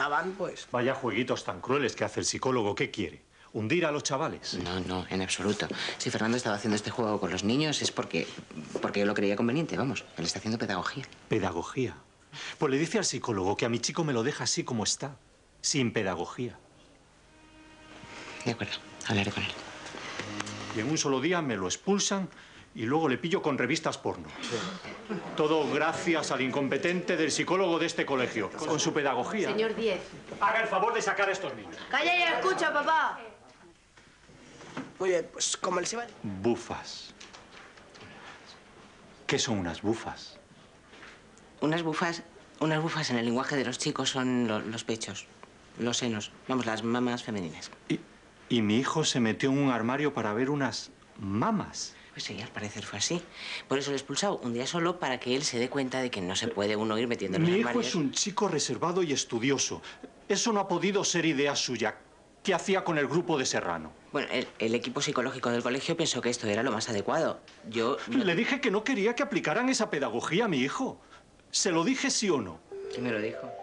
daban, pues... Vaya jueguitos tan crueles que hace el psicólogo. ¿Qué quiere? ¿Hundir a los chavales? No, en absoluto. Si Fernando estaba haciendo este juego con los niños es porque yo lo creía conveniente, vamos. Él está haciendo pedagogía. ¿Pedagogía? Pues le dice al psicólogo que a mi chico me lo deja así como está, sin pedagogía. De acuerdo, hablaré con él. Y en un solo día me lo expulsan y luego le pillo con revistas porno. Todo gracias al incompetente del psicólogo de este colegio, con su pedagogía. Señor Diez. Haga el favor de sacar a estos niños. Calla y escucha, papá. Muy bien, pues como les iba... Bufas. ¿Qué son unas bufas? Unas bufas en el lenguaje de los chicos son los pechos, los senos, vamos, las mamas femeninas. ¿Y mi hijo se metió en un armario para ver unas mamas? Pues sí, al parecer fue así. Por eso lo he expulsado un día solo, para que él se dé cuenta de que no se puede uno ir metiendo en los armarios. Mi hijo es un chico reservado y estudioso. Eso no ha podido ser idea suya. ¿Qué hacía con el grupo de Serrano? Bueno, el equipo psicológico del colegio pensó que esto era lo más adecuado. Yo... Le dije que no quería que aplicaran esa pedagogía a mi hijo. ¿Se lo dije sí o no? ¿Quién me lo dijo?